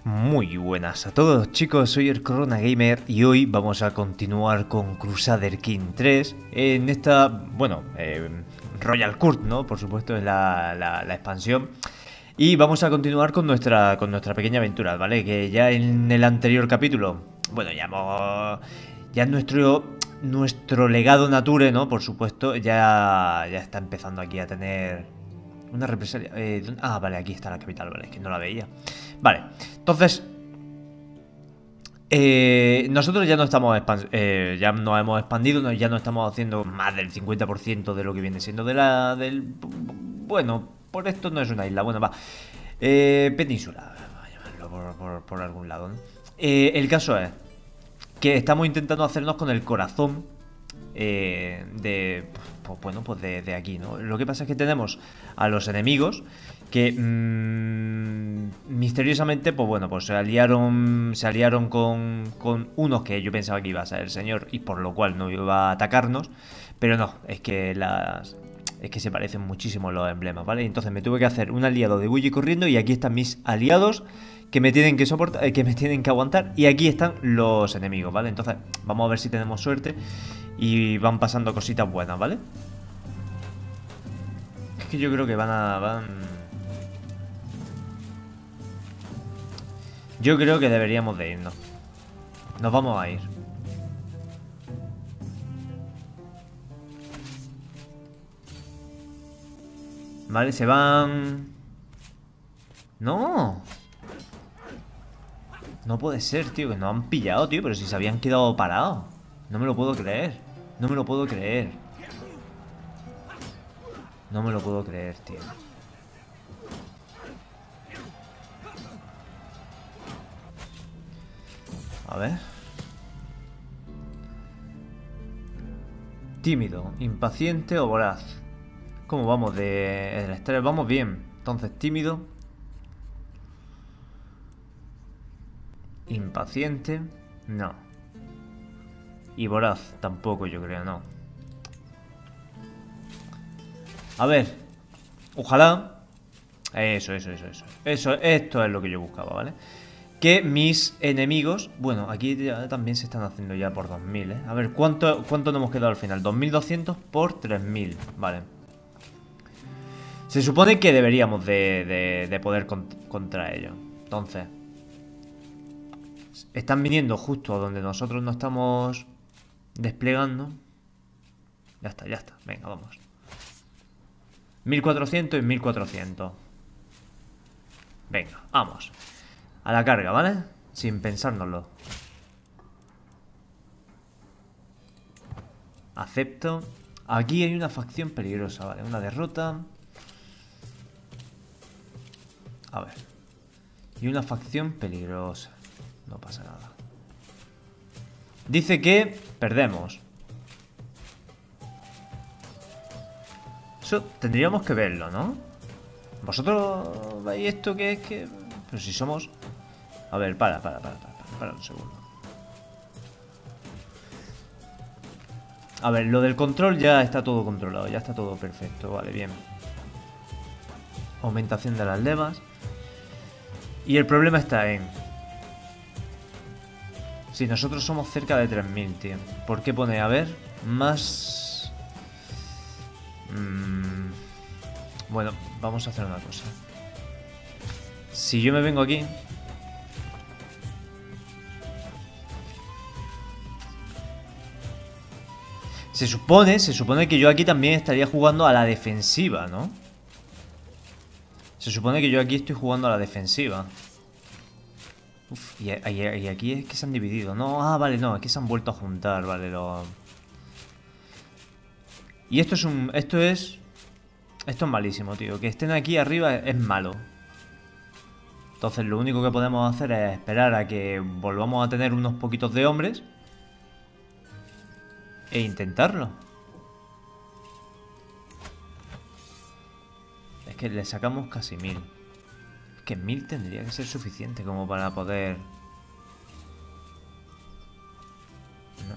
Muy buenas a todos chicos, soy el Corona Gamer y hoy vamos a continuar con Crusader King 3 en esta, Royal Court, ¿no? Por supuesto es la expansión. Y vamos a continuar con nuestra pequeña aventura, ¿vale? Que ya en el anterior capítulo, bueno, ya nuestro legado Nature, ¿no? Por supuesto, ya está empezando aquí a tener una represalia. Vale, aquí está la capital, vale, es que no la veía. Vale, entonces nosotros ya no ya nos hemos expandido, ya no estamos haciendo más del 50% de lo que viene siendo bueno, por esto no es una isla, bueno, va. Península, vamos a llamarlo por algún lado, ¿no? El caso es que estamos intentando hacernos con el corazón de aquí, ¿no? Lo que pasa es que tenemos a los enemigos que misteriosamente, pues se aliaron con unos que yo pensaba que iba a ser el señor y por lo cual no iba a atacarnos, pero no, es que se parecen muchísimo los emblemas, ¿vale? Entonces me tuve que hacer un aliado de Bully corriendo y aquí están mis aliados que me tienen que soportar, que me tienen que aguantar y aquí están los enemigos, ¿vale? Entonces vamos a ver si tenemos suerte y van pasando cositas buenas, ¿vale? Es que yo creo que yo creo que deberíamos de irnos. Nos vamos a ir. Vale, se van... No. No puede ser, tío, que nos han pillado, tío, pero si se habían quedado parados. No me lo puedo creer. No me lo puedo creer. No me lo puedo creer, tío. A ver. Tímido, impaciente o voraz. ¿Cómo vamos de el estrés? Vamos bien. Entonces, tímido. Impaciente. No. Y voraz tampoco, yo creo, no. A ver. Ojalá. Eso. Esto es lo que yo buscaba, ¿vale? Que mis enemigos... Bueno, aquí ya también se están haciendo ya por 2000, ¿eh? A ver, ¿cuánto nos hemos quedado al final? 2200 por 3000, vale. Se supone que deberíamos de poder contra ellos. Entonces, están viniendo justo a donde nosotros nos estamos desplegando. Ya está. Venga, vamos. 1400 y 1400. Venga, vamos. A la carga, ¿vale? Sin pensárnoslo. Acepto. Aquí hay una facción peligrosa, ¿vale? Una derrota. A ver. Y una facción peligrosa. No pasa nada. Dice que perdemos. Eso tendríamos que verlo, ¿no? ¿Vosotros veis esto que es que...? Pero si somos... A ver, para un segundo. A ver, lo del control ya está todo controlado, ya está todo perfecto, vale, bien. Aumentación de las levas. Y el problema está en... Si nosotros somos cerca de 3000, tío. ¿Por qué pone, a ver, más... Bueno, vamos a hacer una cosa. Si yo me vengo aquí... Se supone que yo aquí también estaría jugando a la defensiva, ¿no? Se supone que yo aquí estoy jugando a la defensiva. Uf, y aquí es que se han dividido. No, vale, no, es que se han vuelto a juntar, vale, Y esto es malísimo, tío. Que estén aquí arriba es malo. Entonces lo único que podemos hacer es esperar a que volvamos a tener unos poquitos de hombres. E intentarlo. Es que le sacamos casi 1000. Es que 1000 tendría que ser suficiente como para poder... No.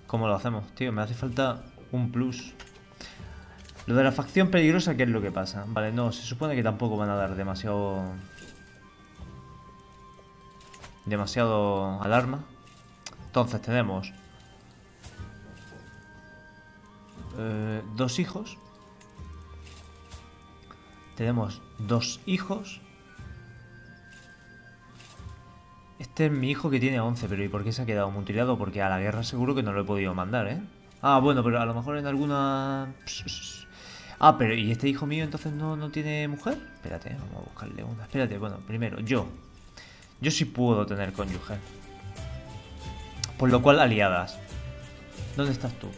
¿Cómo lo hacemos, tío? Me hace falta un plus. Lo de la facción peligrosa, ¿qué es lo que pasa? Vale, no, se supone que tampoco van a dar demasiado alarma. Entonces tenemos 2 hijos. Tenemos 2 hijos. Este es mi hijo que tiene 11, pero ¿y por qué se ha quedado mutilado? Porque a la guerra seguro que no lo he podido mandar, ¿eh? Ah, bueno, pero a lo mejor en alguna... Ah, pero ¿y este hijo mío entonces no tiene mujer? Espérate, vamos a buscarle una. Espérate, bueno, primero, yo sí puedo tener cónyuge. Por lo cual, aliadas. ¿Dónde estás tú?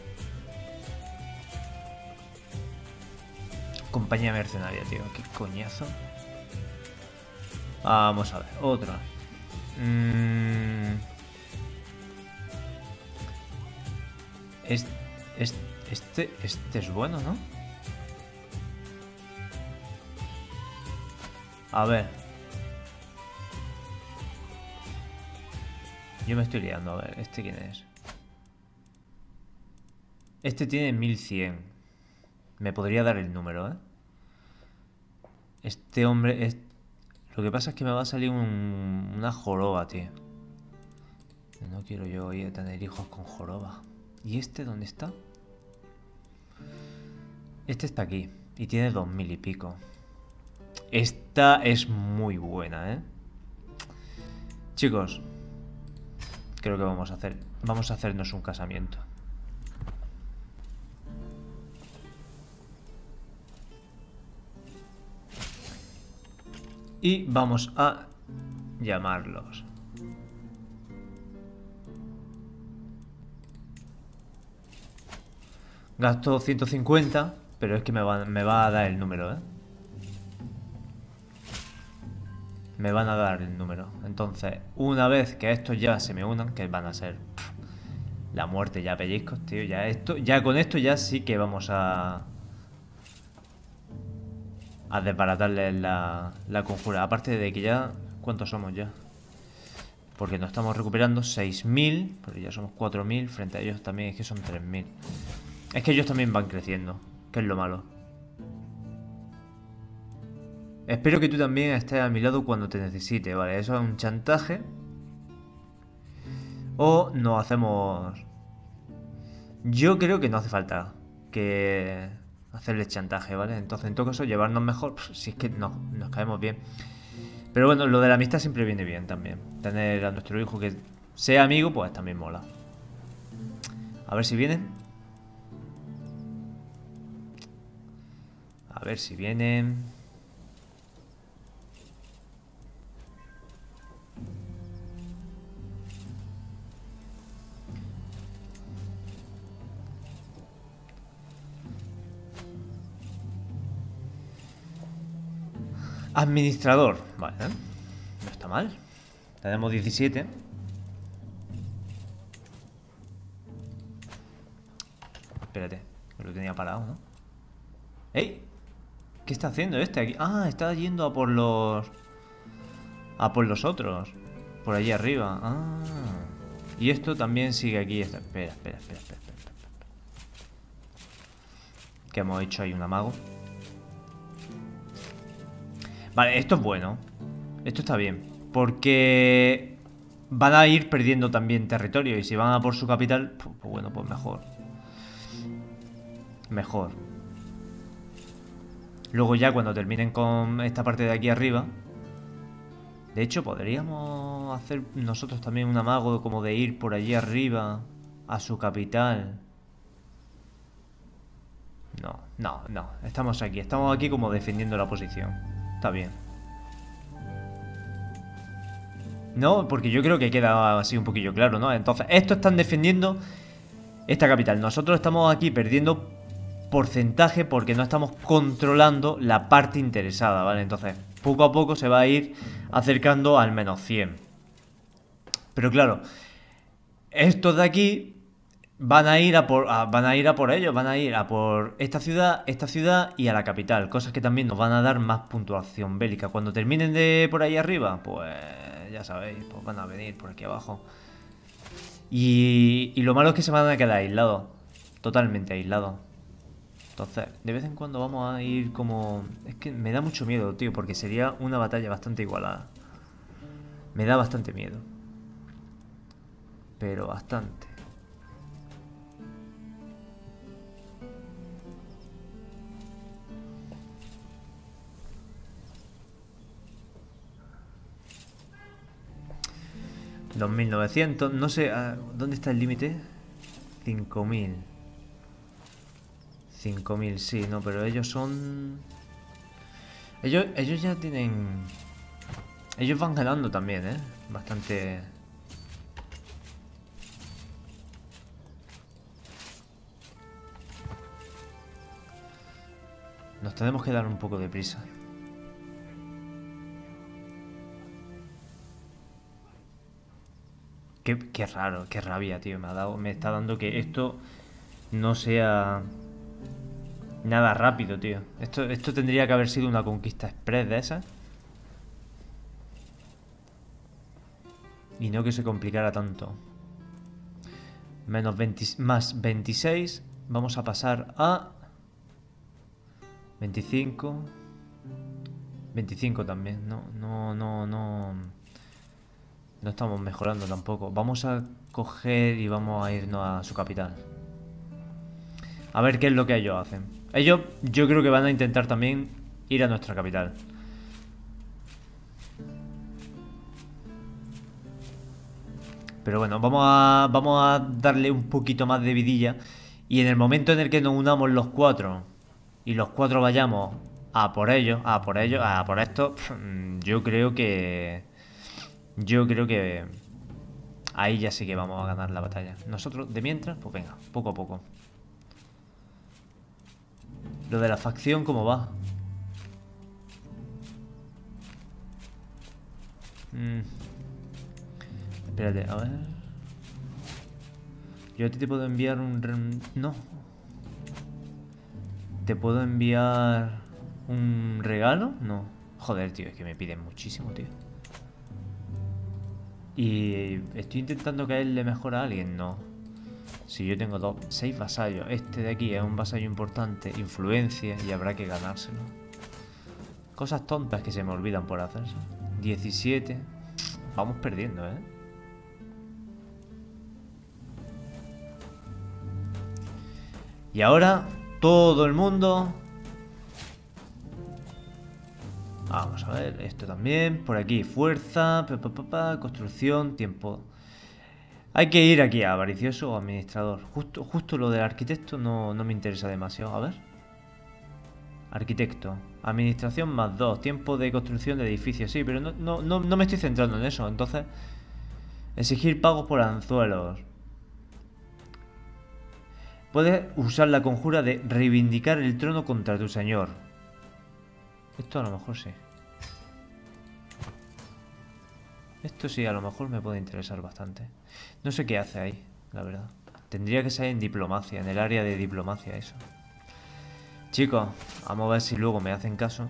Compañía mercenaria, tío. Qué coñazo. Vamos a ver, otra. Este es bueno, ¿no? A ver. Yo me estoy liando, a ver, ¿este quién es? Este tiene 1100. Me podría dar el número, ¿eh? Este hombre es... Lo que pasa es que me va a salir una joroba, tío. No quiero yo ir a tener hijos con joroba. ¿Y este dónde está? Este está aquí. Y tiene 2000 y pico. Esta es muy buena, ¿eh? Chicos, creo que vamos a hacernos un casamiento. Y vamos a llamarlos. Gasto 150, pero es que me va a dar el número, ¿eh? Me van a dar el número. Entonces, una vez que estos ya se me unan, que van a ser la muerte ya pellizcos, tío. Ya con esto ya sí que vamos a desbaratarles la conjura. Aparte de que ya... ¿Cuántos somos ya? Porque nos estamos recuperando 6000, pero ya somos 4000. Frente a ellos también es que son 3000. Es que ellos también van creciendo, que es lo malo. Espero que tú también estés a mi lado cuando te necesite, ¿vale? Eso es un chantaje. O nos hacemos... Yo creo que no hace falta que hacerles chantaje, ¿vale? Entonces, en todo caso, llevarnos mejor, si es que nos caemos bien. Pero bueno, lo de la amistad siempre viene bien también. Tener a nuestro hijo que sea amigo, pues también mola. A ver si vienen. A ver si vienen. Administrador. Vale, ¿eh? No está mal. Tenemos 17. Espérate, que lo tenía parado, ¿no? ¡Ey! ¿Qué está haciendo este aquí? Ah, está yendo a por los... A por los otros. Por allí arriba. Ah. Y esto también sigue aquí. Espera. ¿Qué hemos hecho ahí? Un amago. Vale, esto es bueno. Esto está bien. Porque van a ir perdiendo también territorio. Y si van a por su capital, pues bueno, pues mejor. Mejor. Luego ya cuando terminen con esta parte de aquí arriba. De hecho, podríamos hacer nosotros también un amago como de ir por allí arriba a su capital. No. Estamos aquí como defendiendo la posición. Está bien. No, porque yo creo que queda así un poquillo claro, ¿no? Entonces, estos están defendiendo esta capital. Nosotros estamos aquí perdiendo porcentaje porque no estamos controlando la parte interesada, ¿vale? Entonces, poco a poco se va a ir acercando al menos 100. Pero claro, estos de aquí van a ir a por ellos, van a ir a por esta ciudad y a la capital. Cosas que también nos van a dar más puntuación bélica. Cuando terminen de por ahí arriba, pues ya sabéis, pues van a venir por aquí abajo. Y lo malo es que se van a quedar aislados. Totalmente aislados. Entonces, de vez en cuando vamos a ir como... Es que me da mucho miedo, tío, porque sería una batalla bastante igualada. Me da bastante miedo. Pero bastante. $2.900, no sé, ¿dónde está el límite? 5.000. 5.000, sí, no, pero ellos son... Ellos ya tienen... Ellos van ganando también, ¿eh? Bastante... Nos tenemos que dar un poco de prisa. Qué raro, qué rabia, tío. Me está dando que esto no sea nada rápido, tío. Esto tendría que haber sido una conquista express de esas. Y no que se complicara tanto. Menos 20, más 26. Vamos a pasar a 25. 25 también. No estamos mejorando tampoco. Vamos a coger y vamos a irnos a su capital. A ver qué es lo que ellos hacen. Ellos yo creo que van a intentar también ir a nuestra capital. Pero bueno, vamos a darle un poquito más de vidilla. Y en el momento en el que nos unamos los cuatro y los cuatro vayamos a por ellos, a por esto, yo creo que... Yo creo que ahí ya sí que vamos a ganar la batalla. Nosotros, de mientras, pues venga, poco a poco. Lo de la facción, ¿cómo va? Espérate, a ver. Yo a ti te puedo enviar un... No. ¿Te puedo enviar un regalo? No. Joder, tío, es que me piden muchísimo, tío. Y estoy intentando caerle mejor a alguien, no. Si yo tengo 6 vasallos. Este de aquí es un vasallo importante. Influencia y habrá que ganárselo. Cosas tontas que se me olvidan por hacerse. 17. Vamos perdiendo, ¿eh? Y ahora todo el mundo... Vamos a ver, esto también. Por aquí, fuerza, construcción, tiempo. Hay que ir aquí a avaricioso o administrador. Justo lo del arquitecto no me interesa demasiado. A ver. Arquitecto. Administración más 2. Tiempo de construcción de edificios. Sí, pero no me estoy centrando en eso. Entonces, exigir pagos por anzuelos. Puedes usar la conjura de reivindicar el trono contra tu señor. Esto a lo mejor sí. Esto sí, a lo mejor me puede interesar bastante. No sé qué hace ahí, la verdad. Tendría que ser en diplomacia, en el área de diplomacia eso. Chicos, vamos a ver si luego me hacen caso.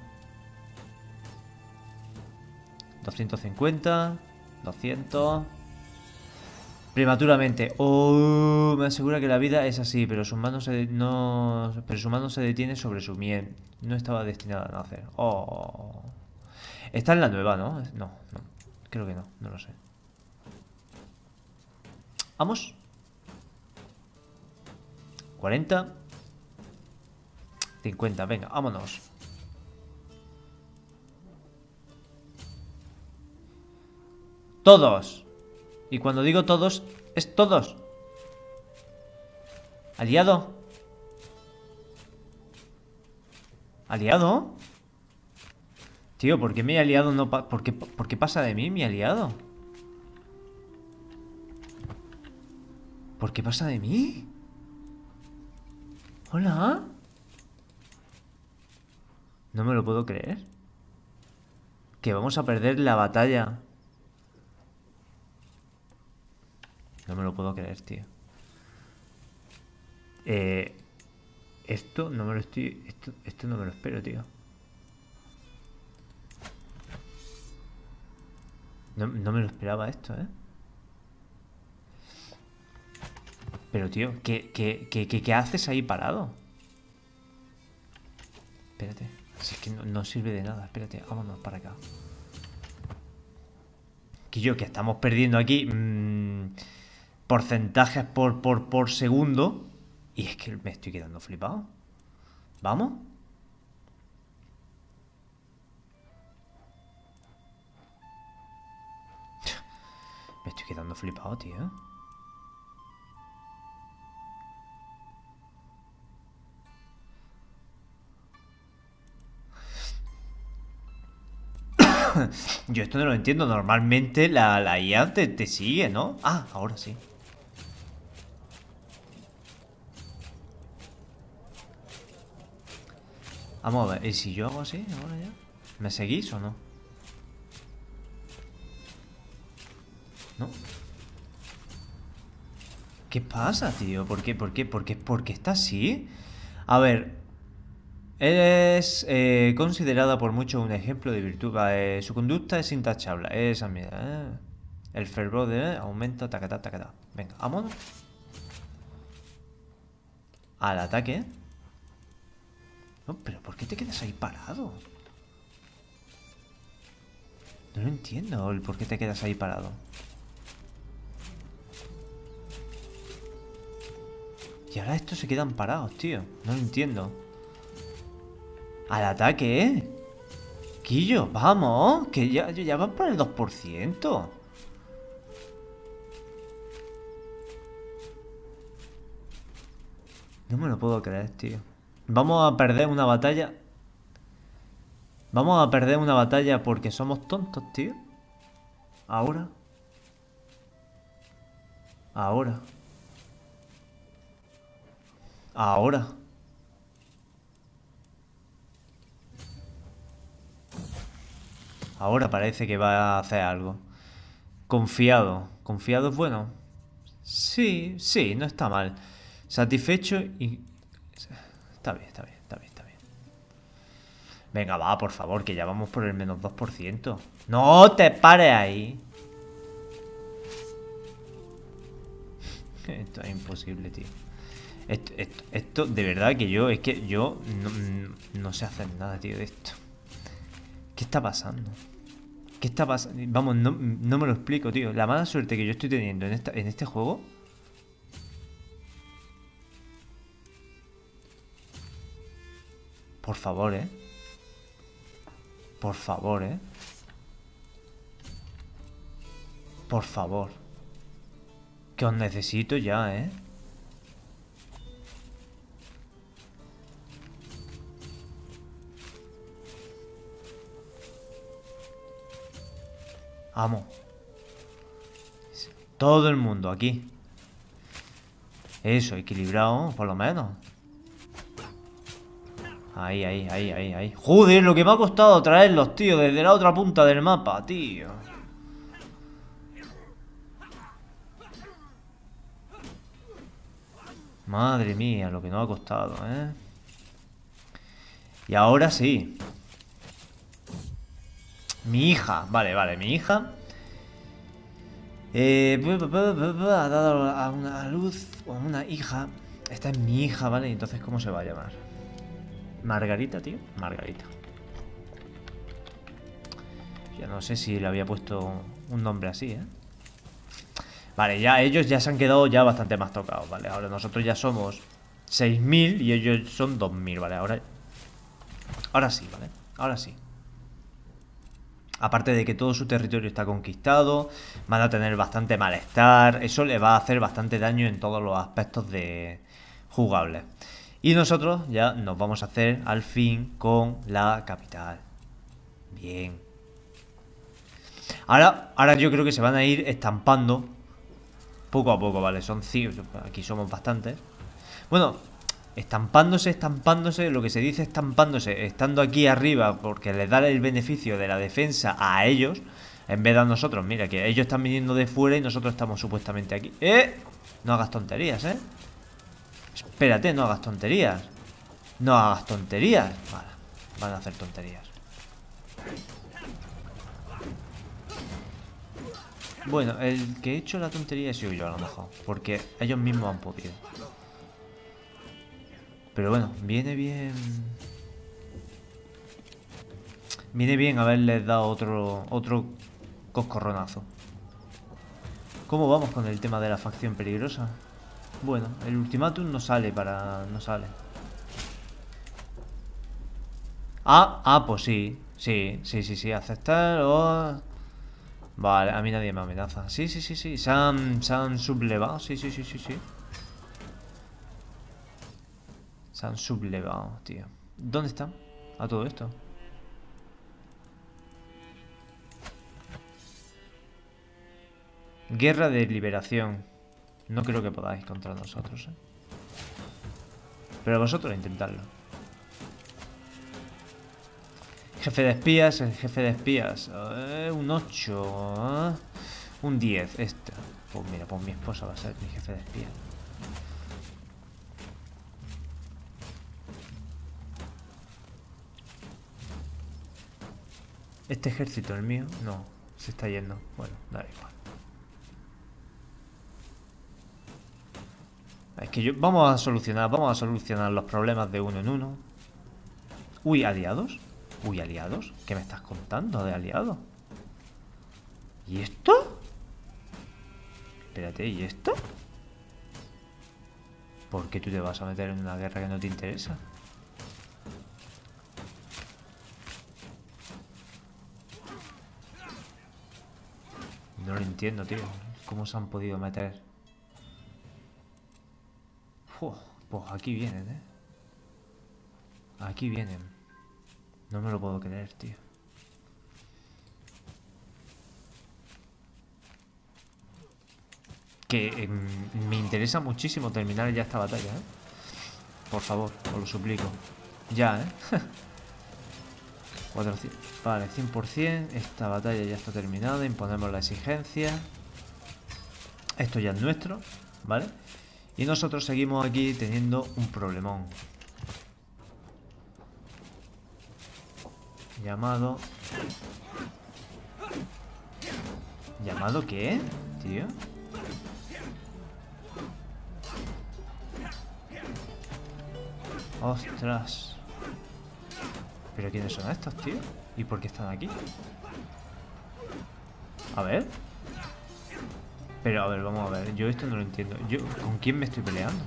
250, 200... Prematuramente. Oh, me asegura que la vida es así, pero su mano se detiene sobre su miel. No estaba destinada a nacer. Oh. Está en la nueva, ¿no? No. Creo que no lo sé. Vamos. 40. 50, venga, vámonos. Todos. Y cuando digo todos, es todos. ¿Aliado? ¿Aliado? Tío, ¿por qué mi aliado no ¿por qué pasa de mí mi aliado? ¿Por qué pasa de mí? ¿Hola? No me lo puedo creer. Que vamos a perder la batalla. No me lo puedo creer, tío. Esto no me lo estoy... Esto no me lo espero, tío. No me lo esperaba esto, ¿eh? Pero, tío, ¿qué haces ahí parado? Espérate. Si es que no sirve de nada. Espérate, vámonos para acá. Que estamos perdiendo aquí porcentajes por segundo. Y es que me estoy quedando flipado. ¿Vamos? Me estoy quedando flipado, tío. Yo esto no lo entiendo. Normalmente la IA te sigue, ¿no? Ah, ahora sí. Vamos a ver. ¿Y si yo hago así ahora ya? ¿Me seguís o no? ¿No? ¿Qué pasa, tío? ¿Por qué está así? A ver, es considerada por muchos un ejemplo de virtud. Su conducta es intachable. Esa mierda, El fervor de aumenta, tacatá, tacatá. Venga, vámonos. Al ataque. No, pero ¿por qué te quedas ahí parado? No lo entiendo el por qué te quedas ahí parado. Y ahora estos se quedan parados, tío. No lo entiendo. Al ataque, Quillo, vamos. Que ya van por el 2%. No me lo puedo creer, tío. Vamos a perder una batalla. Vamos a perder una batalla porque somos tontos, tío. Ahora. Ahora. Ahora. Ahora parece que va a hacer algo. Confiado. ¿Confiado es bueno? Sí, sí, no está mal. Satisfecho y... Está bien, está bien, está bien, está bien. Venga, va, por favor, que ya vamos por el menos 2%. ¡No te pares ahí! Esto es imposible, tío. Esto, de verdad que yo... Es que yo no sé hacer nada, tío, de esto. ¿Qué está pasando? ¿Qué está pasando? Vamos, no me lo explico, tío. La mala suerte que yo estoy teniendo en este juego... Por favor, Por favor, Por favor. Que os necesito ya, Vamos. Todo el mundo aquí. Eso, equilibrado, por lo menos. Ahí, ahí, ahí, ahí, ahí. Joder, lo que me ha costado traerlos, tío, desde la otra punta del mapa, tío. Madre mía, lo que nos ha costado, Y ahora sí. Mi hija, vale, mi hija ha dado a una luz a una hija. Esta es mi hija, ¿vale? Entonces, ¿cómo se va a llamar? Margarita, tío. Margarita. Ya no sé si le había puesto un nombre así, Vale, ya ellos ya se han quedado ya bastante más tocados, ¿vale? Ahora nosotros ya somos 6.000 y ellos son 2.000, ¿vale? Ahora sí, ¿vale? Ahora sí. Aparte de que todo su territorio está conquistado, van a tener bastante malestar. Eso le va a hacer bastante daño en todos los aspectos de jugables. Y nosotros ya nos vamos a hacer al fin con la capital. Bien. Ahora yo creo que se van a ir estampando poco a poco, ¿vale? Son 5, aquí somos bastantes. Bueno, estampándose, lo que se dice estampándose, estando aquí arriba porque les da el beneficio de la defensa a ellos, en vez de a nosotros. Mira, que ellos están viniendo de fuera y nosotros estamos supuestamente aquí. No hagas tonterías, Espérate, no hagas tonterías. No hagas tonterías. Vale, van a hacer tonterías. Bueno, el que he hecho la tontería he sido yo a lo mejor. Porque ellos mismos han podido. Pero bueno, viene bien... Viene bien haberles dado otro coscorronazo. ¿Cómo vamos con el tema de la facción peligrosa? Bueno, el ultimátum no sale para... no sale. Pues sí. Sí, aceptar o... Vale, a mí nadie me amenaza. Sí. Se han sublevado. Sí. Se han sublevado, tío. ¿Dónde están? A todo esto. Guerra de liberación. No creo que podáis contra nosotros, ¿eh? Pero vosotros intentadlo. Jefe de espías, el jefe de espías. Un 8. Un 10, este. Pues mira, pues mi esposa va a ser mi jefe de espías. Este ejército, el mío, no. Se está yendo. Bueno, da igual. Es que vamos a solucionar los problemas de uno en uno. Uy, ¿aliados? Uy, ¿aliados? ¿Qué me estás contando de aliados? ¿Y esto? Espérate, ¿y esto? ¿Por qué tú te vas a meter en una guerra que no te interesa? No lo entiendo, tío. ¿Cómo se han podido meter? Pues aquí vienen, ¿eh? Aquí vienen. No me lo puedo creer, tío. Que me interesa muchísimo terminar ya esta batalla, ¿eh? Por favor, os lo suplico. Ya, ¿eh? 400. Vale, 100%. Esta batalla ya está terminada. Imponemos la exigencia. Esto ya es nuestro, ¿vale? Y nosotros seguimos aquí teniendo un problemón. Llamado... ¿Llamado qué? Tío. Ostras. ¿Pero quiénes son estos, tío? ¿Y por qué están aquí? A ver. Pero, a ver, vamos a ver. Yo esto no lo entiendo. ¿Con quién me estoy peleando?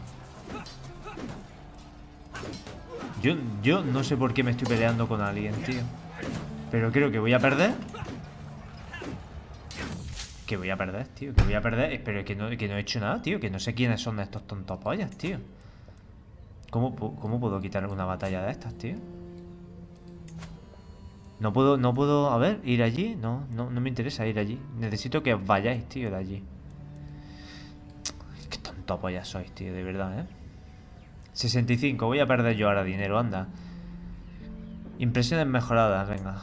Yo no sé por qué me estoy peleando con alguien, tío. Pero creo que voy a perder. Que voy a perder, tío. Que voy a perder. Pero que no he hecho nada, tío. Que no sé quiénes son estos tontos pollas, tío. ¿Cómo puedo quitar una batalla de estas, tío? No puedo, a ver, ir allí. No me interesa ir allí. Necesito que os vayáis, tío, de allí. Qué tonto pollas sois, tío, de verdad, ¿eh? 65, voy a perder yo ahora dinero, anda. Impresiones mejoradas, venga.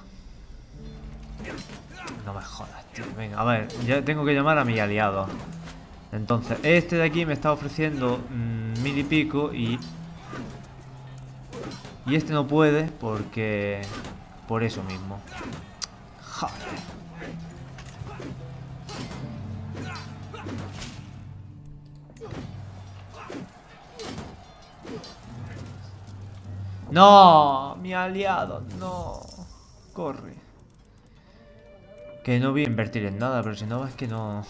No me jodas, tío. Venga, a ver, ya tengo que llamar a mi aliado. Entonces, este de aquí me está ofreciendo 1000 y pico y este no puede porque... Por eso mismo. Joder. No, mi aliado, no. Corre. Que no voy a invertir en nada, pero si no ves que no...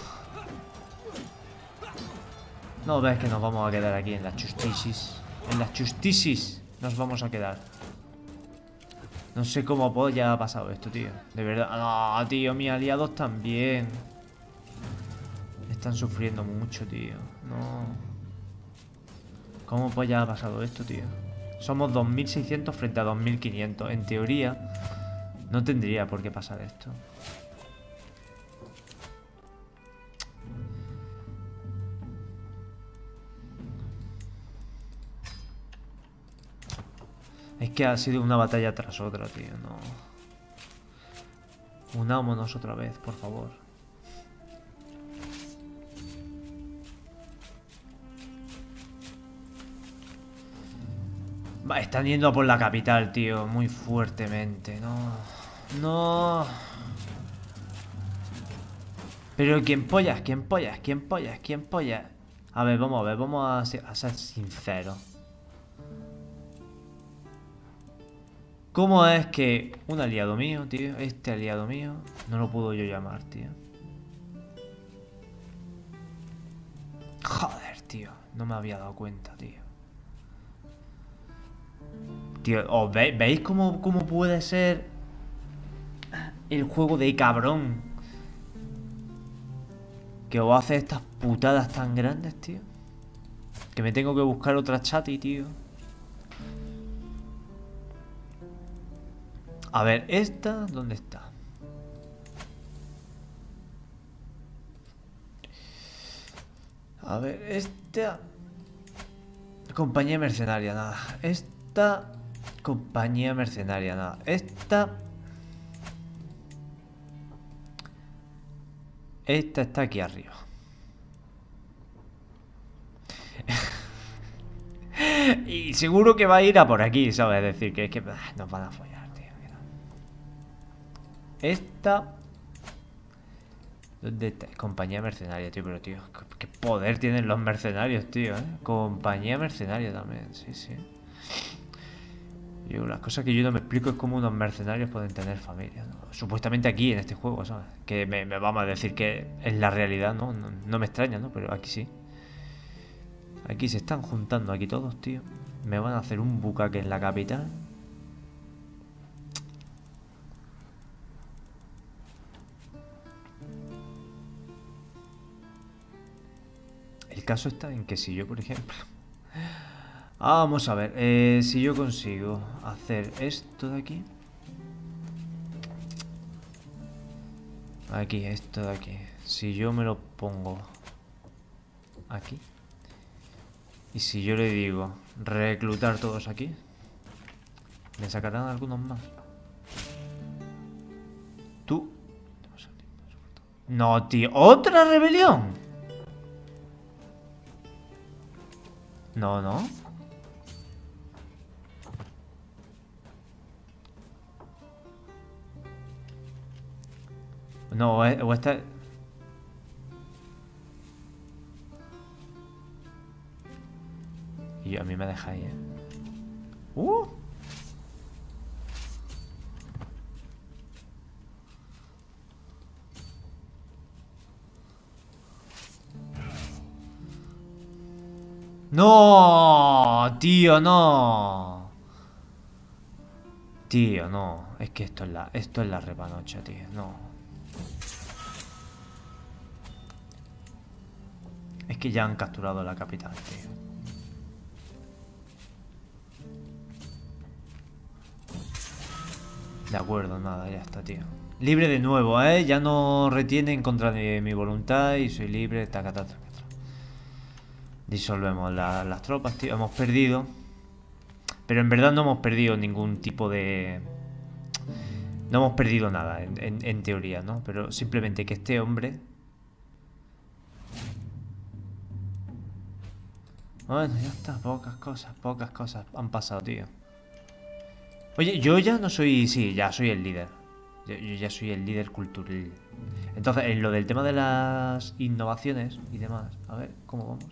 No ves que nos vamos a quedar aquí en las chustisis. En las chustisis nos vamos a quedar. No sé cómo ya ha pasado esto, tío. De verdad. No, tío, mis aliados también. Están sufriendo mucho, tío. No. ¿Cómo ya ha pasado esto, tío? Somos 2600 frente a 2500. En teoría, no tendría por qué pasar esto. Es que ha sido una batalla tras otra, tío. No. Unámonos otra vez, por favor. Va, están yendo a por la capital, tío. Muy fuertemente. No. No. Pero ¿quién pollas? ¿Quién pollas? ¿Quién pollas? ¿Quién pollas? A ver, vamos a ser sinceros. ¿Cómo es que un aliado mío, tío, este aliado mío, no lo puedo yo llamar, tío? Joder, tío, no me había dado cuenta, tío. Tío, ¿veis cómo puede ser el juego de cabrón? Que os hace estas putadas tan grandes, tío. Que me tengo que buscar otra chati, tío. A ver, esta, ¿dónde está? A ver, esta... Compañía mercenaria, nada. Esta... Compañía mercenaria, nada. Esta... Esta está aquí arriba. Y seguro que va a ir a por aquí, ¿sabes? Es decir, que es que nos van a follar, tío. Esta... ¿Dónde está? Compañía mercenaria, tío, pero tío, qué poder tienen los mercenarios, tío, ¿eh? Compañía mercenaria también, sí, sí. Yo, las cosas que yo no me explico es cómo unos mercenarios pueden tener familia, ¿no? Supuestamente aquí, en este juego, ¿sabes? Que me vamos a decir que es la realidad, ¿no? No me extraña, ¿no? Pero aquí sí. Aquí se están juntando aquí todos, tío. Me van a hacer un bucaque en la capital. El caso está en que si yo, por ejemplo... vamos a ver, si yo consigo hacer esto de aquí. Aquí, esto de aquí. Si yo me lo pongo aquí. Y si yo le digo reclutar todos aquí, me sacarán algunos más. Tú... No, tío. ¿Otra rebelión? No, no. No, o esta... Y a mí me dejáis, ¿eh? No, tío, no. Tío, no. Es que esto es la repanocha, tío. No. Es que ya han capturado la capital, tío. De acuerdo, nada, ya está, tío. Libre de nuevo, ¿eh? Ya no retiene en contra de mi voluntad y soy libre, tacata. Disolvemos las tropas, tío. Hemos perdido. Pero en verdad no hemos perdido ningún tipo de... No hemos perdido nada, en teoría, ¿no? Pero simplemente que este hombre... Bueno, ya está. Pocas cosas han pasado, tío. Oye, yo ya no soy... Sí, ya soy el líder. Yo ya soy el líder cultural. Entonces, en lo del tema de las innovaciones y demás... A ver, ¿cómo vamos?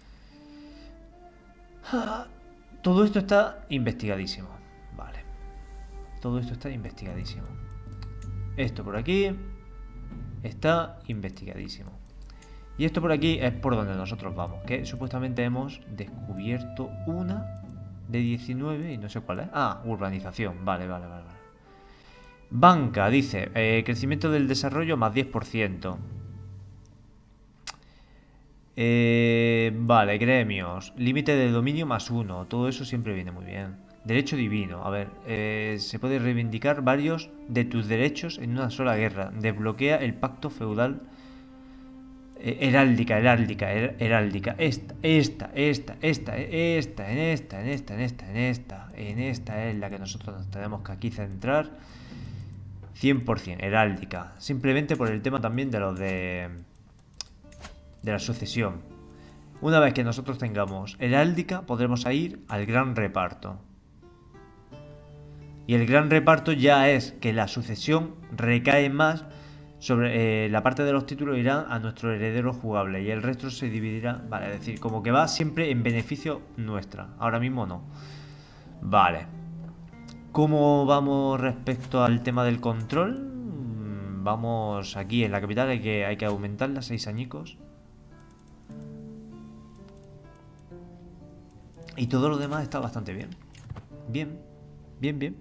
Todo esto está investigadísimo. Vale. Todo esto está investigadísimo. Esto por aquí está investigadísimo. Y esto por aquí es por donde nosotros vamos. Que supuestamente hemos descubierto una de 19 y no sé cuál es. Ah, urbanización. Vale. Banca, dice. Crecimiento del desarrollo más 10%. Vale, gremios. Límite de dominio más 1. Todo eso siempre viene muy bien. Derecho divino. A ver, se puede reivindicar varios de tus derechos en una sola guerra. Desbloquea el pacto feudal. Heráldica. Esta es la que nosotros nos tenemos que aquí centrar. 100%, heráldica. Simplemente por el tema también de los de la sucesión. Una vez que nosotros tengamos heráldica, podremos ir al gran reparto. Y el gran reparto ya es que la sucesión recae más Sobre la parte de los títulos irá a nuestro heredero jugable y el resto se dividirá. Vale, es decir, como que va siempre en beneficio nuestra. Ahora mismo no. Vale. ¿Cómo vamos respecto al tema del control? Vamos aquí en la capital, hay que aumentarla 6 añicos. Y todo lo demás está bastante bien. Bien, bien, bien.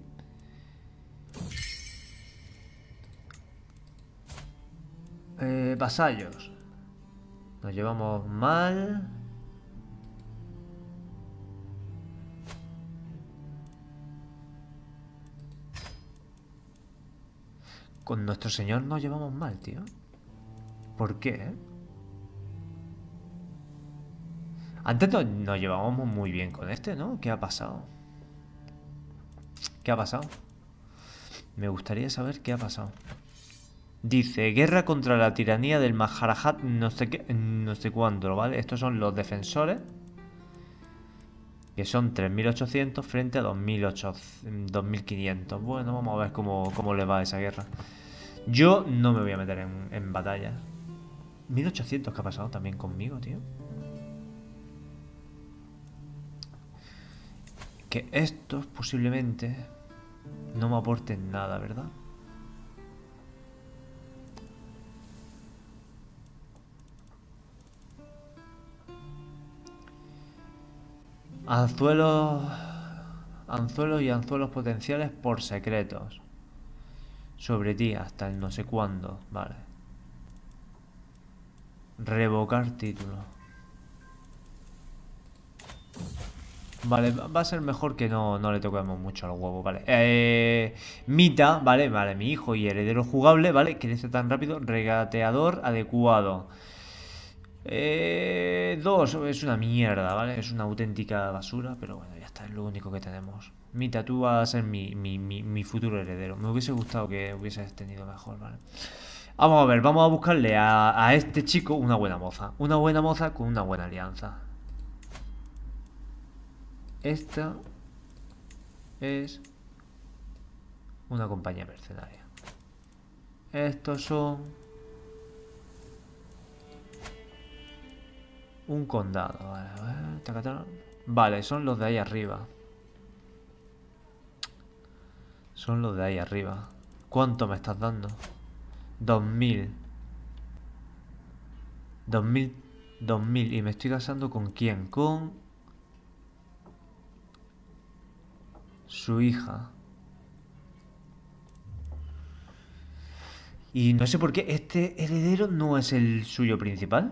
Vasallos. Nos llevamos mal. Con nuestro señor nos llevamos mal, tío. ¿Por qué? Antes nos llevábamos muy bien con este, ¿no? ¿Qué ha pasado? ¿Qué ha pasado? Me gustaría saber qué ha pasado. Dice, guerra contra la tiranía del Maharaja no sé qué, no sé cuándo, ¿vale? Estos son los defensores. Que son 3.800 frente a 2.500. Bueno, vamos a ver cómo le va esa guerra. Yo no me voy a meter en batallas. 1.800 que ha pasado también conmigo, tío. Que estos posiblemente no me aporten nada, ¿verdad? Anzuelos... Anzuelos y anzuelos potenciales por secretos. Sobre ti hasta el no sé cuándo. Vale. Revocar título. Vale, va a ser mejor que no le toquemos mucho al huevo, vale. Mita, vale, mi hijo y heredero jugable, vale. Crece tan rápido. Regateador adecuado. 2, es una mierda, ¿vale? Es una auténtica basura, pero bueno, ya está, es lo único que tenemos. Mita, tú vas a ser mi futuro heredero. Me hubiese gustado que hubieses tenido mejor, ¿vale? Vamos a ver, vamos a buscarle a este chico una buena moza. Una buena moza con una buena alianza. Esta es una compañía mercenaria. Estos son un condado. Vale, son los de ahí arriba. Son los de ahí arriba. ¿Cuánto me estás dando? 2.000. 2.000. ¿Y me estoy casando con quién? Con su hija. Y no sé por qué este heredero no es el suyo principal.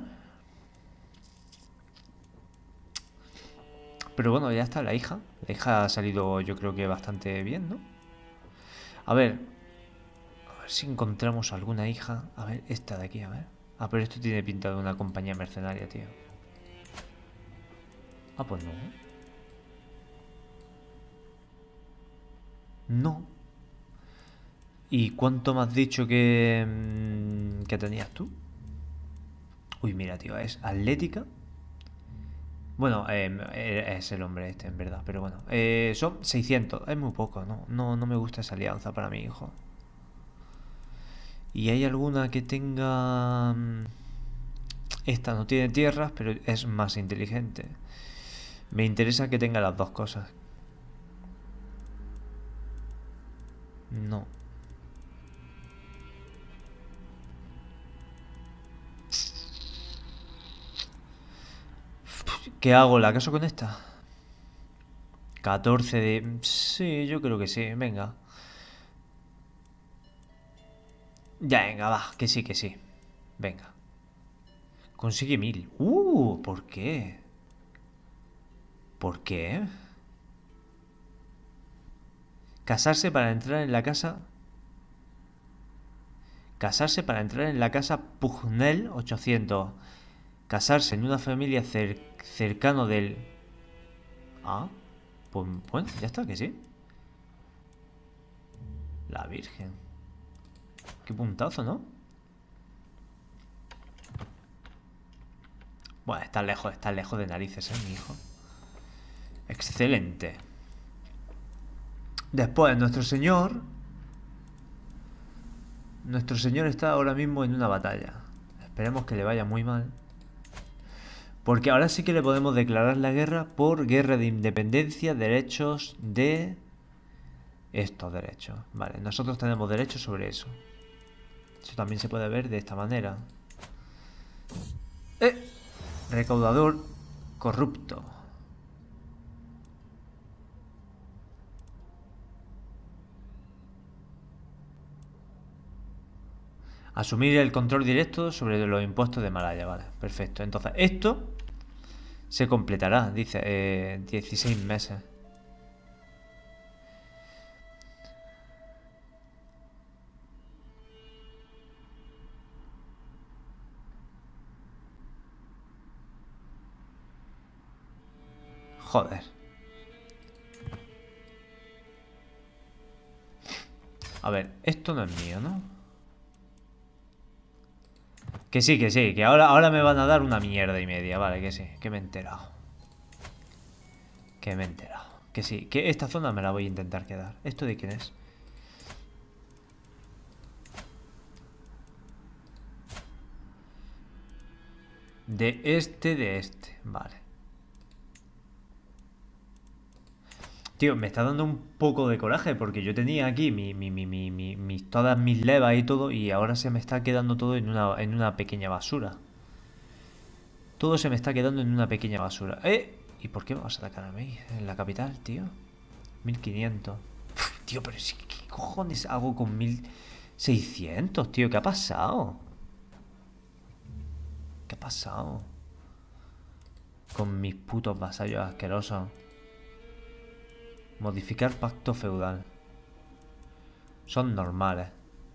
Pero bueno, ya está la hija. La hija ha salido, yo creo que bastante bien, ¿no? A ver si encontramos alguna hija. A ver, esta de aquí, a ver. Ah, pero esto tiene pinta de una compañía mercenaria, tío. Ah, pues no. No. ¿Y cuánto me has dicho que tenías tú? Uy, mira, tío, es atlética. Bueno, es el hombre este, en verdad, pero bueno. Son 600, es muy poco, ¿no? No me gusta esa alianza para mi hijo. ¿Y hay alguna que tenga...? Esta no tiene tierras, pero es más inteligente. Me interesa que tenga las dos cosas. No. ¿Qué hago? ¿La caso con esta? 14 de... Sí, yo creo que sí, venga. Ya, venga, va, que sí, que sí. Venga. Consigue 1.000. ¿Por qué? ¿Por qué? Casarse para entrar en la casa... Casarse para entrar en la casa Pugnel 800. Casarse en una familia cercano del... Ah, pues bueno, ya está, que sí. La Virgen. Qué puntazo, ¿no? Bueno, está lejos de narices, mi hijo. Excelente. Después, nuestro señor Nuestro señor está ahora mismo en una batalla. Esperemos que le vaya muy mal. Porque ahora sí que le podemos declarar la guerra por guerra de independencia, derechos de... Estos derechos. Vale, nosotros tenemos derechos sobre eso. Eso también se puede ver de esta manera. Recaudador corrupto. Asumir el control directo sobre los impuestos de Malaya. Vale, perfecto. Entonces, esto se completará, dice, 16 meses. Joder. A ver, esto no es mío, ¿no? Que sí, que ahora me van a dar una mierda y media, vale, que sí, que me he enterado. Que me he enterado. Que sí, que esta zona me la voy a intentar quedar. ¿Esto de quién es? De este, vale. Tío, me está dando un poco de coraje porque yo tenía aquí todas mis levas y todo y ahora se me está quedando todo en una pequeña basura. Todo se me está quedando en una pequeña basura. ¿Y por qué me vas a atacar a mí? En la capital, tío. 1500. Uf, tío, pero si, ¿qué cojones hago con 1600, tío? ¿Qué ha pasado? ¿Qué ha pasado? Con mis putos vasallos asquerosos. Modificar pacto feudal. Son normales.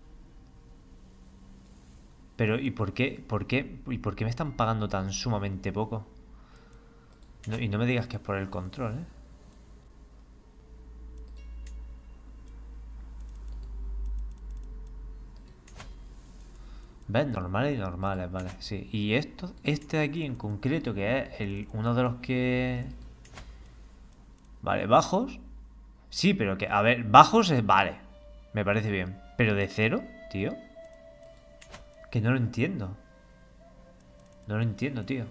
Pero, ¿y por qué? ¿Y por qué me están pagando tan sumamente poco? No, y no me digas que es por el control, ¿eh? ¿Ves? Normales y normales, vale, sí. Y este de aquí en concreto, que es uno de los que... Vale, bajos. Sí, pero que, a ver, bajos es... Vale, me parece bien. Pero de cero, tío. Que no lo entiendo. No lo entiendo, tío.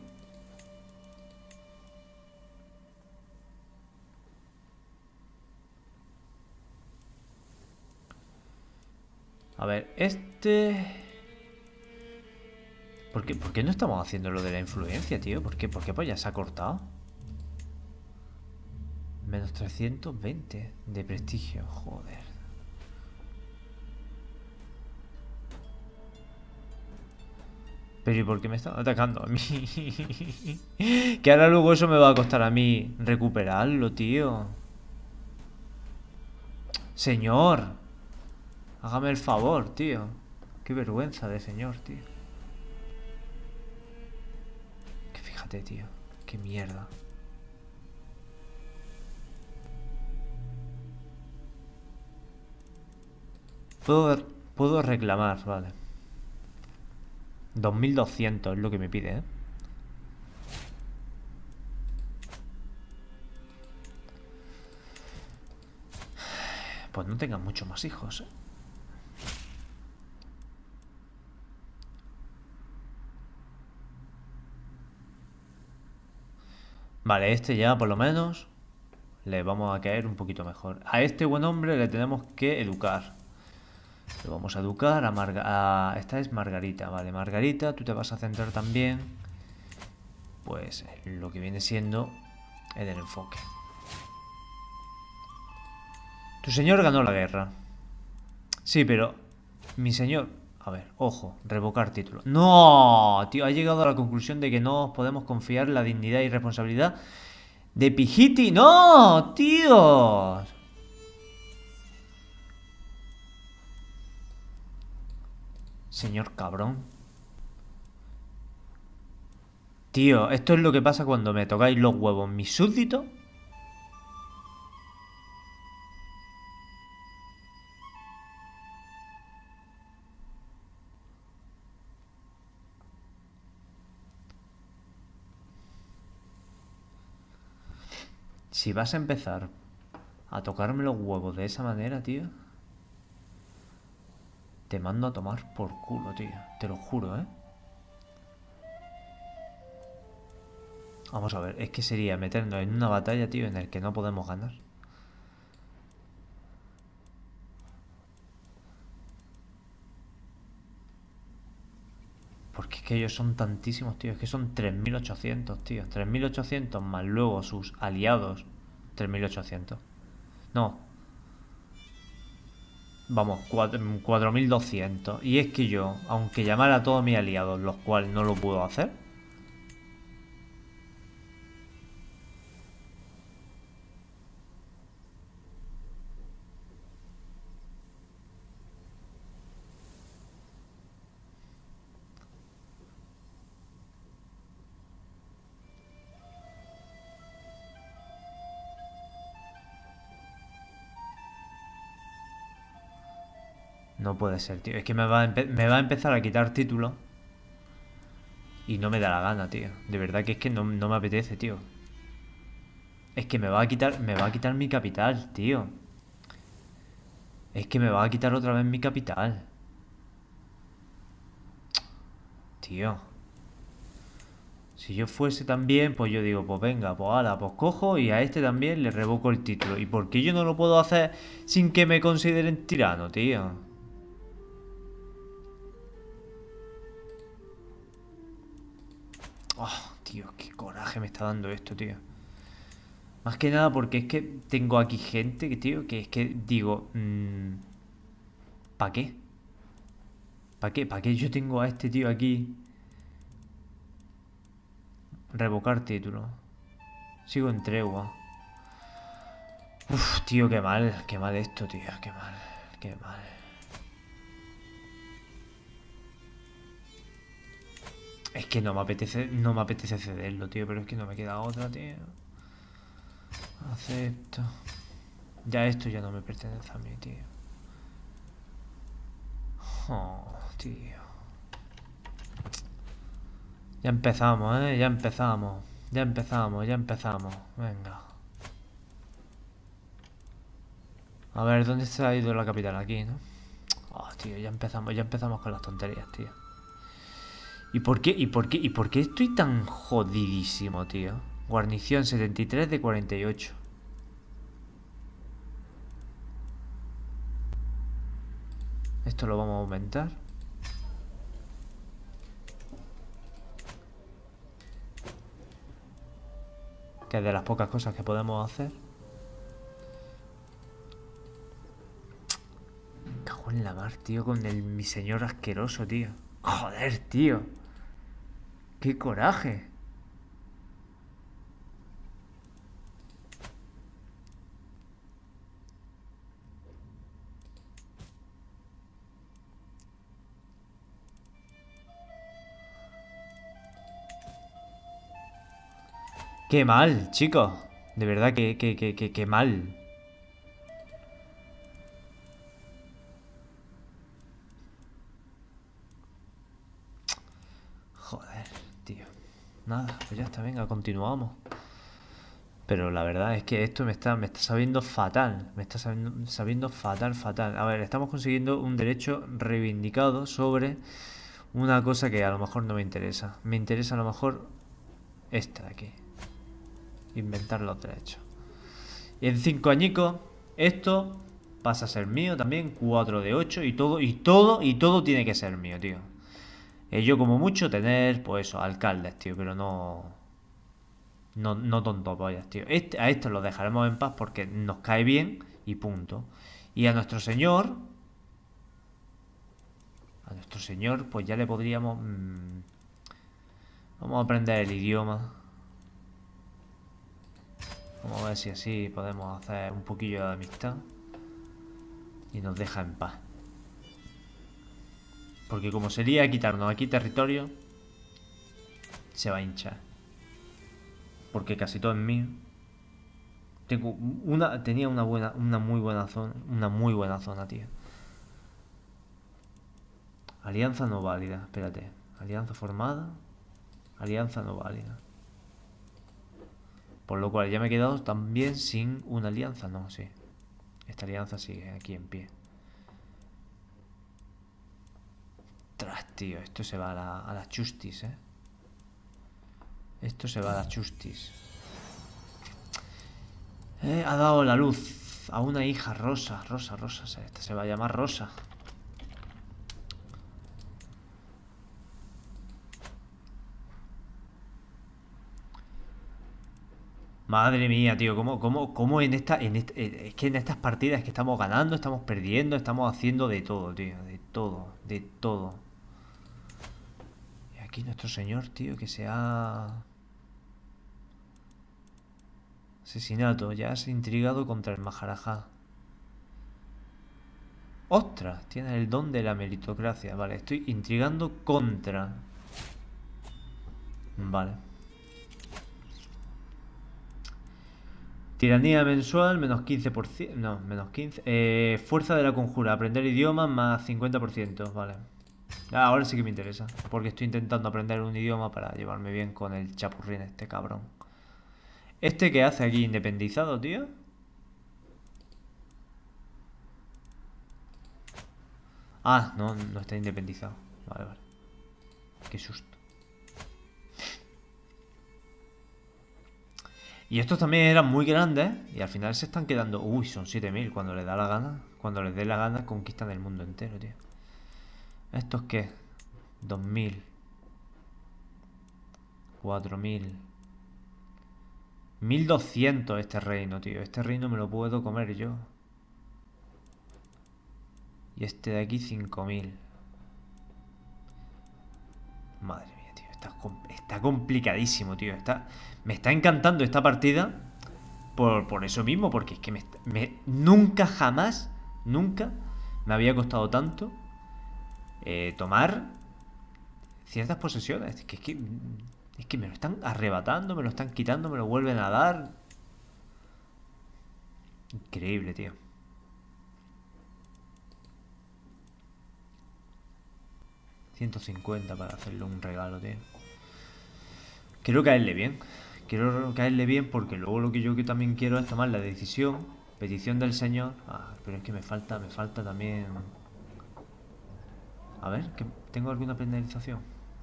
A ver, este... ¿Por qué no estamos haciendo lo de la influencia, tío? ¿Por qué pues ya se ha cortado? Menos 320 de prestigio, joder. Pero ¿y por qué me están atacando a mí? Que ahora luego eso me va a costar a mí recuperarlo, tío. Señor, hágame el favor, tío. Qué vergüenza de señor, tío. Que fíjate, tío. Qué mierda. Puedo reclamar, vale. 2200 es lo que me pide, ¿eh? Pues no tengan muchos más hijos, ¿eh? Vale, este ya por lo menos le vamos a caer un poquito mejor. A este buen hombre le tenemos que educar. Lo vamos a educar esta es Margarita, vale. Margarita, tú te vas a centrar también, pues, en lo que viene siendo en el enfoque. Tu señor ganó la guerra. Sí, pero mi señor... A ver, ojo, revocar título. ¡No! Tío, ha llegado a la conclusión de que no podemos confiar en la dignidad y responsabilidad de Pijiti. ¡No! ¡Tío! Señor cabrón. Tío, esto es lo que pasa cuando me tocáis los huevos, mis súbditos. Si vas a empezar a tocarme los huevos de esa manera, tío. Te mando a tomar por culo, tío. Te lo juro, ¿eh? Vamos a ver, es que sería meternos en una batalla, tío, en el que no podemos ganar. Porque es que ellos son tantísimos, tío. Es que son 3800, tío. 3800 más luego sus aliados. 3800. No. Vamos, 4200. Y es que yo, aunque llamara a todos mis aliados, los cuales no lo puedo hacer. No puede ser, tío. Es que me va a empezar a quitar títulos. Y no me da la gana, tío. De verdad que es que no me apetece, tío. Es que me va a quitar mi capital, tío. Es que me va a quitar otra vez mi capital. Tío. Si yo fuese también, pues yo digo, pues venga, pues ala, pues cojo y a este también le revoco el título. ¿Y por qué yo no lo puedo hacer sin que me consideren tirano, tío? Oh, tío, qué coraje me está dando esto, tío. Más que nada porque es que tengo aquí gente que, tío, que es que digo, ¿para qué? ¿Para qué? ¿Para qué yo tengo a este tío aquí? Revocar título. Sigo en tregua. Uf, tío, qué mal esto, tío, qué mal, qué mal. Es que no me apetece cederlo, tío, pero es que no me queda otra, tío. Acepto. Ya esto ya no me pertenece a mí, tío. Oh, tío. Ya empezamos, ya empezamos. Ya empezamos, ya empezamos. Venga. A ver, ¿dónde se ha ido la capital? Aquí, ¿no? Oh, tío, ya empezamos con las tonterías, tío. ¿Y por qué? ¿Y por qué? ¿Y por qué estoy tan jodidísimo, tío? Guarnición 73 de 48. Esto lo vamos a aumentar. Que es de las pocas cosas que podemos hacer. Me cago en la mar, tío, con mi señor asqueroso, tío. Joder, tío. ¡Qué coraje! ¡Qué mal, chicos! De verdad, qué mal. Joder, tío. Nada, pues ya está, venga, continuamos. Pero la verdad es que esto me está sabiendo fatal. Me está sabiendo fatal, fatal. A ver, estamos consiguiendo un derecho reivindicado sobre una cosa que a lo mejor no me interesa. Me interesa a lo mejor esta de aquí. Inventar los derechos. Y en 5 añicos, esto pasa a ser mío también. 4 de 8 y todo tiene que ser mío, tío. Yo como mucho tener, pues eso, alcaldes, tío, pero no tonto pollas, tío. A esto lo dejaremos en paz porque nos cae bien y punto. Y a nuestro señor, pues ya le podríamos... vamos a aprender el idioma. Vamos a ver si así podemos hacer un poquillo de amistad. Y nos deja en paz. Porque como sería quitarnos aquí territorio, se va a hinchar. Porque casi todo es mío. Tenía una muy buena zona, tío. Alianza no válida, espérate. Alianza formada. Alianza no válida. Por lo cual ya me he quedado también sin una alianza, no, sí. Esta alianza sigue aquí en pie. Ostras, tío, esto se va a la chustis, ¿eh? Esto se va a la chustis. Ha dado la luz a una hija, Rosa. Rosa. Esta se va a llamar Rosa. Madre mía, tío, ¿cómo es que en estas partidas que estamos ganando, estamos perdiendo, estamos haciendo de todo, tío, de todo. Y aquí nuestro señor, tío, que se ha... Asesinato, ya has intrigado contra el Maharaja. ¡Ostras! Tienes el don de la meritocracia. Vale, estoy intrigando contra. Vale. Tiranía mensual, menos 15%. No, menos 15. Fuerza de la conjura, aprender idiomas, más 50%. Vale. Ahora sí que me interesa. Porque estoy intentando aprender un idioma para llevarme bien con el chapurrín, este cabrón. ¿Este qué hace aquí independizado, tío? Ah, no, no está independizado. Vale. Qué susto. Y estos también eran muy grandes y al final se están quedando... Uy, son 7000 cuando les da la gana. Cuando les dé la gana conquistan el mundo entero, tío. ¿Estos qué? 2000. 4000. 1200 este reino, tío. Este reino me lo puedo comer yo. Y este de aquí 5000. Madre mía, tío. Está complicadísimo, tío. Me está encantando esta partida. Por eso mismo, porque es que nunca jamás, nunca me había costado tanto tomar ciertas posesiones. Es que me lo están arrebatando, me lo están quitando, me lo vuelven a dar. Increíble, tío. $150 para hacerle un regalo, tío. Quiero caerle bien. Quiero caerle bien porque luego lo que yo también quiero es tomar la decisión. Petición del señor. Ah, pero es que me falta también... A ver, que ¿tengo alguna penalización?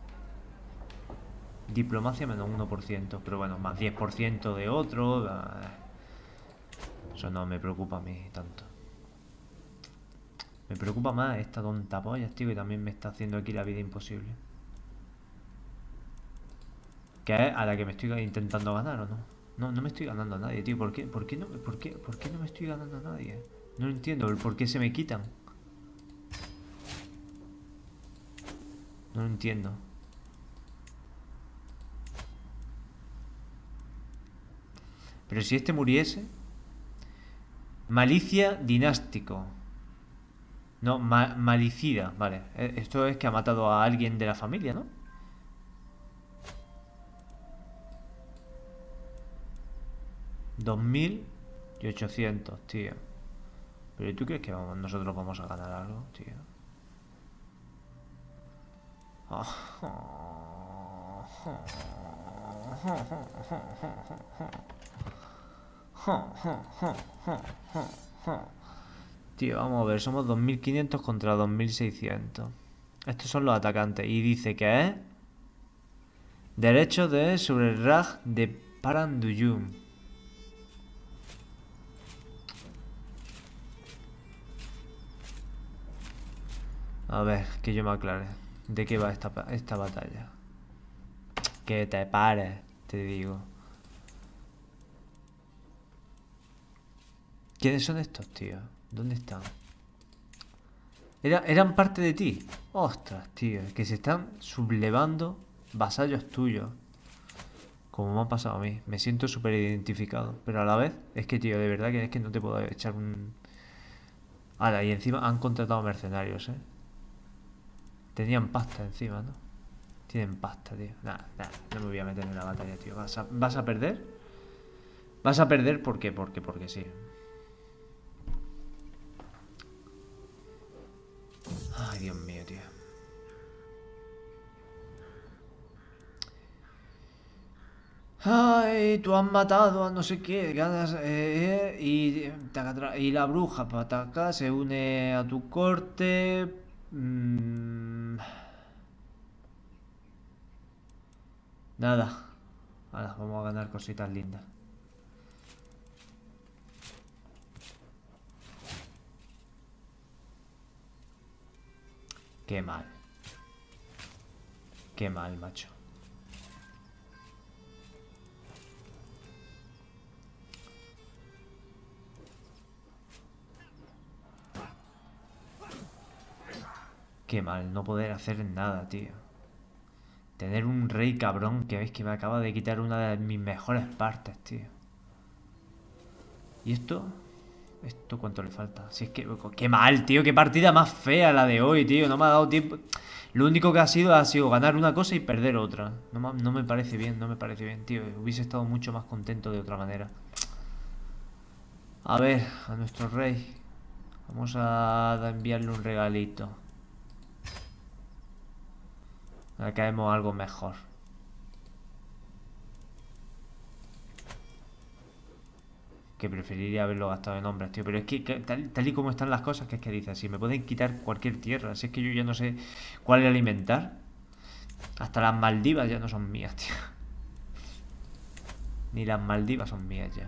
Diplomacia menos 1%. Pero bueno, más 10% de otro. Eso no me preocupa a mí tanto. Me preocupa más esta tonta polla, tío, que también me está haciendo aquí la vida imposible. Que es a la que me estoy intentando ganar, ¿o no? No, no me estoy ganando a nadie, tío. ¿Por qué no me estoy ganando a nadie? No entiendo el por qué se me quitan. No lo entiendo. Pero si este muriese... Malicia dinástico. No, malicida, vale. Esto es que ha matado a alguien de la familia, ¿no? $2800, tío. Pero ¿y tú crees que nosotros vamos a ganar algo, tío? Tío, vamos a ver, somos 2500 contra 2600. Estos son los atacantes. Y dice que es derecho de sobre el Raj de Paranduyum. A ver, que yo me aclare. ¿De qué va esta batalla? Que te pares, te digo. ¿Quiénes son estos, tío? ¿Dónde están? ¿Eran parte de ti? Ostras, tío, que se están sublevando vasallos tuyos. Como me ha pasado a mí. Me siento súper identificado. Pero a la vez, es que, tío, de verdad que es que no te puedo echar un... Ahora, y encima han contratado mercenarios, ¿eh? Tenían pasta encima, ¿no? Tienen pasta, tío. Nada, no me voy a meter en la batalla, tío. ¿Vas a perder? Vas a perder porque sí. Ay, Dios mío, tío. Ay, tú has matado a no sé qué, ganas, y la bruja para atacar se une a tu corte. Nada. Ahora vamos a ganar cositas lindas. Qué mal. Qué mal, macho. Qué mal, no poder hacer nada, tío. Tener un rey cabrón que veis que me acaba de quitar una de mis mejores partes, tío. ¿Y esto? ¿Esto cuánto le falta? Si es que... ¡Qué mal, tío! ¡Qué partida más fea la de hoy, tío! No me ha dado tiempo... Lo único que ha sido ganar una cosa y perder otra. No me parece bien, no me parece bien, tío. Hubiese estado mucho más contento de otra manera. A ver, a nuestro rey. Vamos a enviarle un regalito. Ahora caemos algo mejor. Que preferiría haberlo gastado en hombres, tío. Pero es que tal y como están las cosas, que es que dices, si me pueden quitar cualquier tierra, si es que yo ya no sé cuál alimentar. Hasta las Maldivas ya no son mías, tío. Ni las Maldivas son mías ya.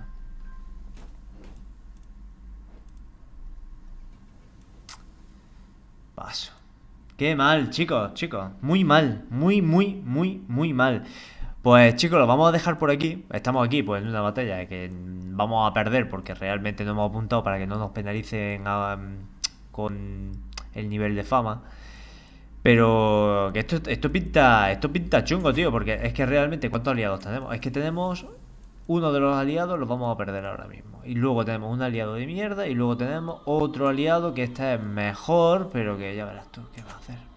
Paso. Qué mal, chicos, chicos. Muy mal. Muy mal. Pues chicos, lo vamos a dejar por aquí. Estamos aquí pues en una batalla que vamos a perder porque realmente no hemos apuntado para que no nos penalicen con el nivel de fama. Pero que esto pinta chungo, tío, porque es que realmente ¿cuántos aliados tenemos? Es que tenemos uno de los aliados, los vamos a perder ahora mismo. Y luego tenemos un aliado de mierda y luego tenemos otro aliado que este es mejor, pero que ya verás tú qué va a hacer.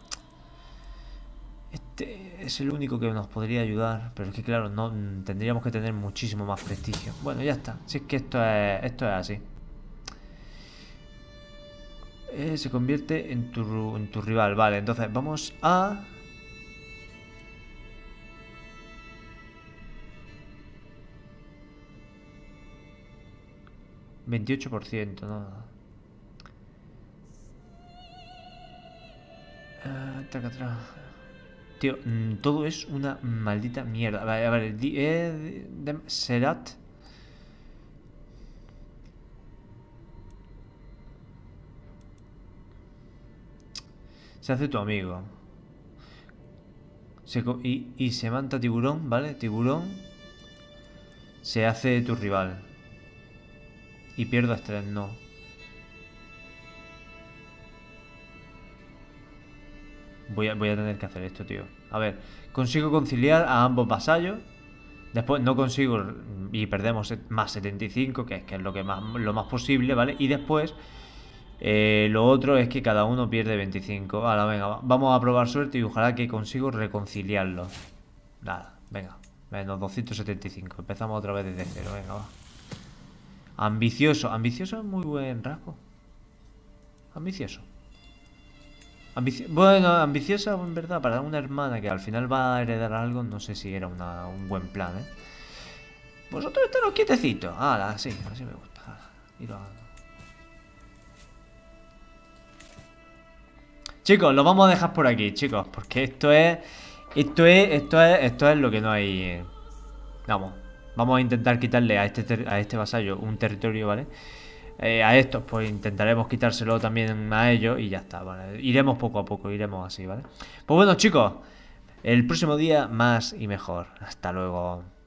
Este es el único que nos podría ayudar, pero es que claro, no tendríamos que tener muchísimo más prestigio. Bueno, ya está. Si es que esto es así. Se convierte en tu rival. Vale, entonces vamos a... ...28%, ¿no? Traca, traca. Tío, todo es una maldita mierda. Vale, a ver, Serat. Se hace tu amigo. Y se manta tiburón, ¿vale? Tiburón se hace tu rival. Y pierdo estrés, no. Voy a tener que hacer esto, tío. A ver, consigo conciliar a ambos vasallos. Después no consigo y perdemos más 75, que es lo más posible, ¿vale? Y después lo otro es que cada uno pierde 25. Ahora, venga, vamos a probar suerte y ojalá que consigo reconciliarlo. Nada, venga, menos 275. Empezamos otra vez desde cero, venga, va. Ambicioso, ambicioso es muy buen rasgo. Ambicioso. Bueno, ambiciosa en verdad para una hermana que al final va a heredar algo, no sé si era un buen plan, ¿eh? Vosotros estaros quietecitos. Así me gusta. Chicos, lo vamos a dejar por aquí, chicos, porque esto es lo que no hay. Vamos a intentar quitarle a este vasallo un territorio, ¿vale? A estos pues intentaremos quitárselo también a ellos y ya está, ¿vale? Iremos poco a poco, iremos así, ¿vale? Pues bueno, chicos, el próximo día más y mejor. Hasta luego.